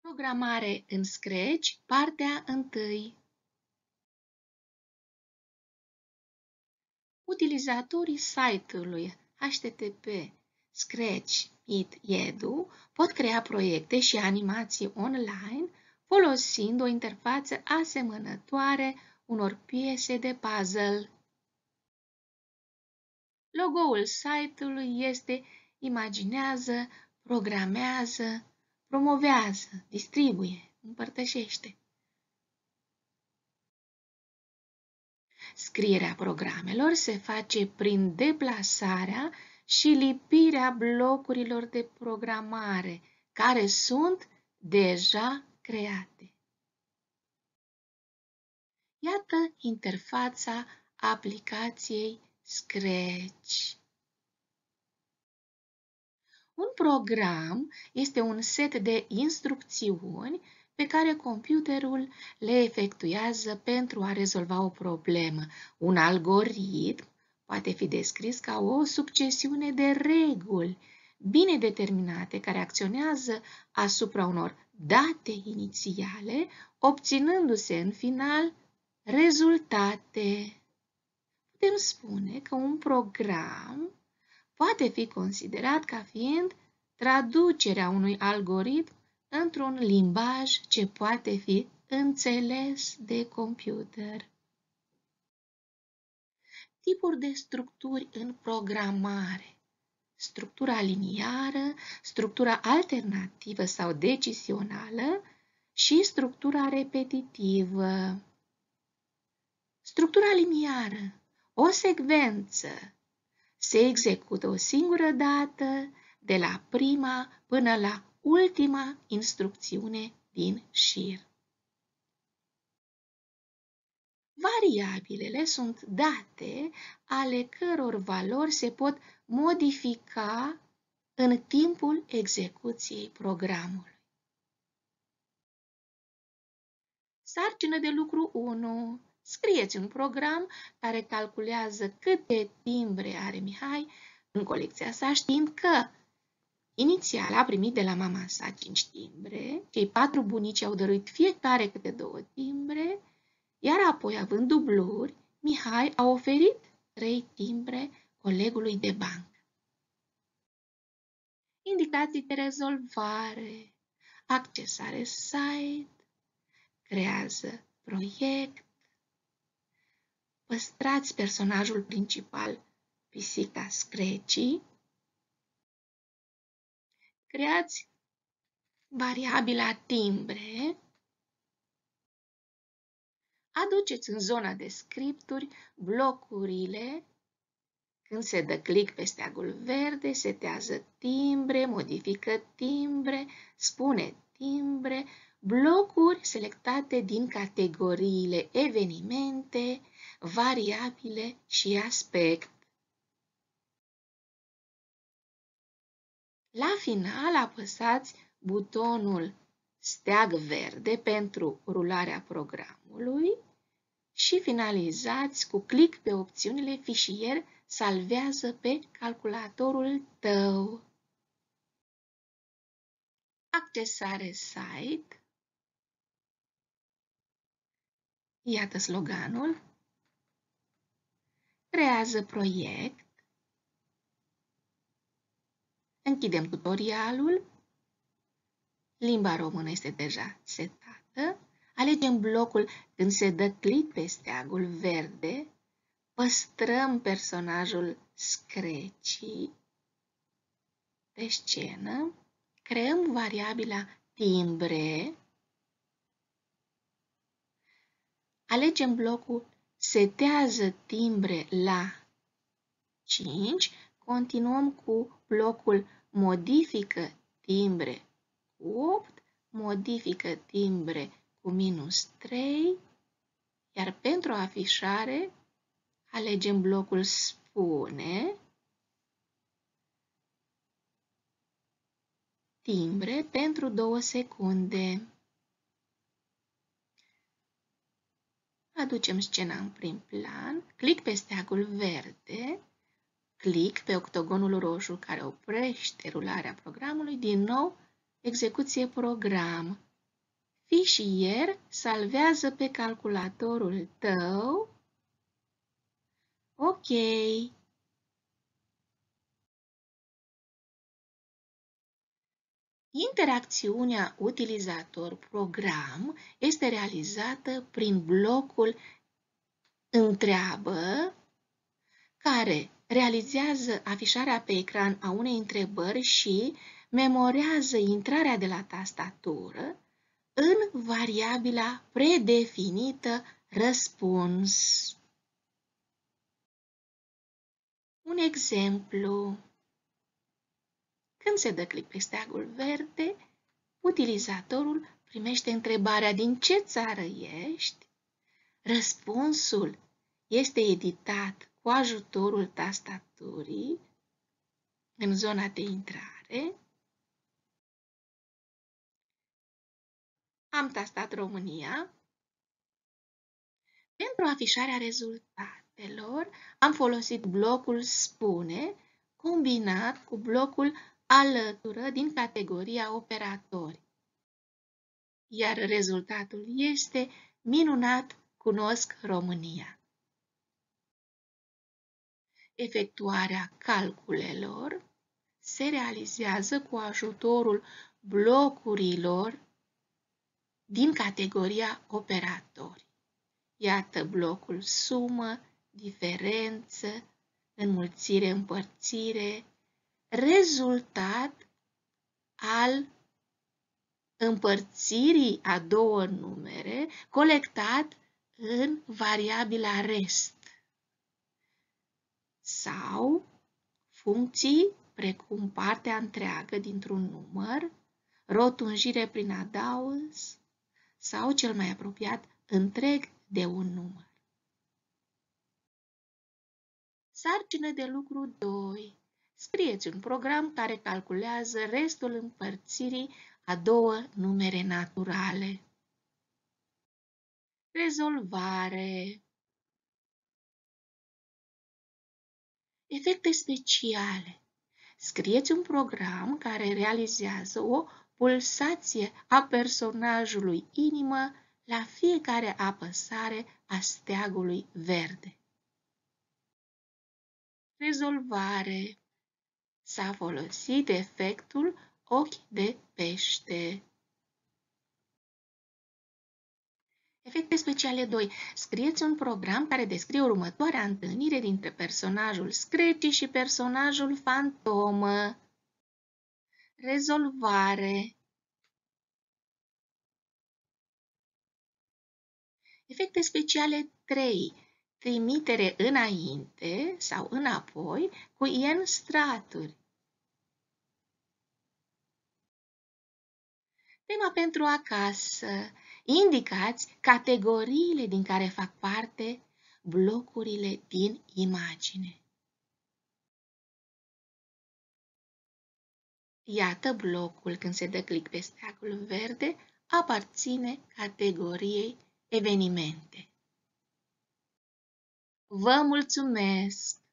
Programare în Scratch, partea 1. Utilizatorii site-ului HTTP Scratch Edu pot crea proiecte și animații online folosind o interfață asemănătoare unor piese de puzzle. Logo-ul site-ului este imaginează, programează, promovează, distribuie, împărtășește. Scrierea programelor se face prin deplasarea și lipirea blocurilor de programare care sunt deja create. Iată interfața aplicației Scratch. Un program este un set de instrucțiuni pe care computerul le efectuează pentru a rezolva o problemă. Un algoritm poate fi descris ca o succesiune de reguli bine determinate care acționează asupra unor date inițiale, obținându-se în final rezultate. Putem spune că un program poate fi considerat ca fiind traducerea unui algoritm într-un limbaj ce poate fi înțeles de computer. Tipuri de structuri în programare. Structura liniară, structura alternativă sau decizională și structura repetitivă. Structura liniară, o secvență, se execută o singură dată, de la prima până la ultima instrucțiune din șir. Variabilele sunt date ale căror valori se pot modifica în timpul execuției programului. Sarcină de lucru 1. Scrieți un program care calculează câte timbre are Mihai în colecția sa, știind că inițial a primit de la mama sa 5 timbre, cei 4 bunici au dăruit fiecare câte 2 timbre, iar apoi, având dubluri, Mihai a oferit 3 timbre colegului de bancă. Indicații de rezolvare, accesare site, creează proiect, păstrați personajul principal, pisica Scratchy, creați variabila timbre, aduceți în zona de scripturi blocurile. Când se dă click pe steagul verde, setează timbre, modifică timbre, spune timbre, blocuri selectate din categoriile evenimente, variabile și aspect. La final apăsați butonul steag verde pentru rularea programului și finalizați cu click pe opțiunile fișier salvează pe calculatorul tău. Accesare site. Iată sloganul. Creează proiect. Închidem tutorialul. Limba română este deja setată. Alegem blocul când se dă click pe steagul verde. Păstrăm personajul Scratchy pe scenă. Creăm variabila timbre. Alegem blocul setează timbre la 5. Continuăm cu blocul modifică timbre cu 8. Modifică timbre cu -3. Iar pentru afișare alegem blocul spune timbre pentru 2 secunde. Aducem scena în prim plan, click pe steagul verde, click pe octogonul roșu care oprește rularea programului, din nou execuție program. fișier salvează pe calculatorul tău. Ok. Interacțiunea utilizator-program este realizată prin blocul întreabă, care realizează afișarea pe ecran a unei întrebări și memorează intrarea de la tastatură în variabila predefinită răspuns. Un exemplu. Când se dă click pe steagul verde, utilizatorul primește întrebarea din ce țară ești. Răspunsul este editat cu ajutorul tastaturii în zona de intrare. Am tastat România. Pentru afișarea rezultatelor am folosit blocul Spune combinat cu blocul Alătură din categoria Operatori. Iar rezultatul este minunat, cunosc România. Efectuarea calculelor se realizează cu ajutorul blocurilor din categoria Operatori. Iată blocul sumă, diferență, înmulțire, împărțire, rezultat al împărțirii a două numere colectat în variabila rest sau funcții precum partea întreagă dintr-un număr, rotunjire prin adaos sau, cel mai apropiat, întreg de un număr. Sarcină de lucru 2. Scrieți un program care calculează restul împărțirii a două numere naturale. Rezolvare. Efecte speciale. Scrieți un program care realizează o pulsație a personajului inimă la fiecare apăsare a steagului verde. Rezolvare. S-a folosit efectul ochi de pește. Efecte speciale 2. Scrieți un program care descrie următoarea întâlnire dintre personajul Scratchy și personajul Fantomă. Rezolvare. Efecte speciale 3. Trimitere înainte sau înapoi cu N straturi. Tema pentru acasă. Indicați categoriile din care fac parte blocurile din imagine. Iată blocul, când se dă click pe steagul verde, aparține categoriei evenimente. Vă mulțumesc!